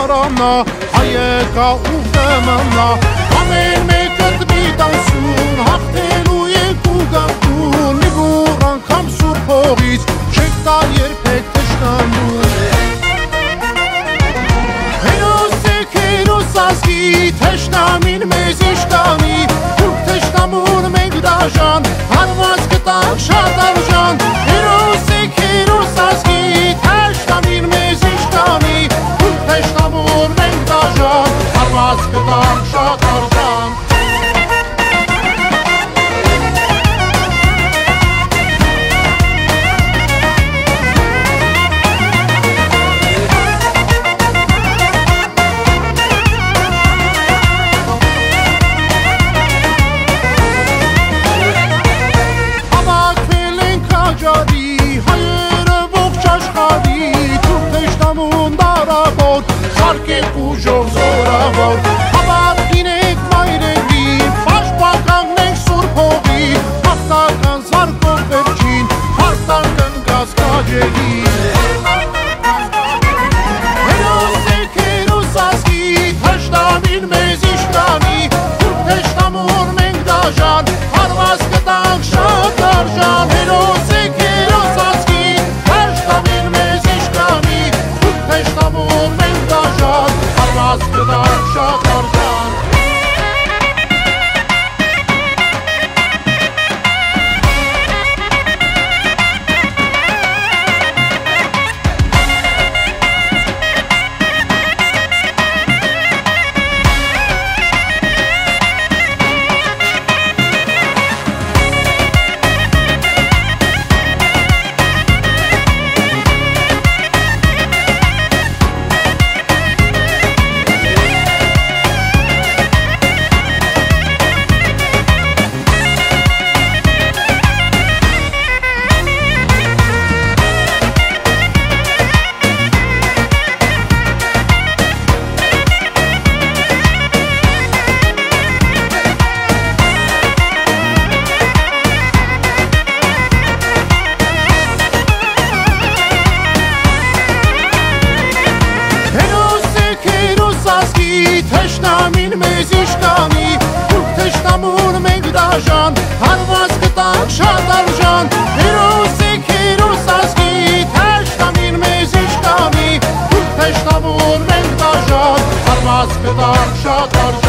արանա, հայեկա ուղտեմանա, ամեն մեկըտ մի տանսուն, հաղթելու ենք ու գանքուն, մի գուր անգամ սուր փողից, չեք տալ երբեք թշնամուն։ Հերոս ազգի, թշնամին մեզ իշտանի, դուք թշնամուն մենք դաժան, հարված գտանք շատ արժան, հերոս ազգի, թշնամին մեզ իշտանի, դուք թշնամուն մենք դաժան, հարված գտանք շատ արժան։ Հայերը ողջ աշխարհի, դուք թշնամուն դարավոր, խարքեք ուժով զորավոր, հավատ լինեք մայրենին, պաշտպան կանգնեք սուրբ հողին, հաղթական զարկով վերջին, հարթան կնգած քաջերին։ Հերոս ազգի, թշնամին մեզ իշտանի, դուք թշնամուն մենք դաժան, հարված գտանք շատ արժան, հերոս ազգի, թշնամին մեզ իշտանի, դուք թշնամուն մենք դաժան, հարված գտանք շատ արժան։ Թշնամին մեզ իշտանի, դուք թշնամուն մենք դաժան, հարված գտանք շատ արժան, հերոս ազգի, թշնամին մեզ իշտանի, դուք թշնամուն մենք դաժան, հարված գտանք շատ արժան։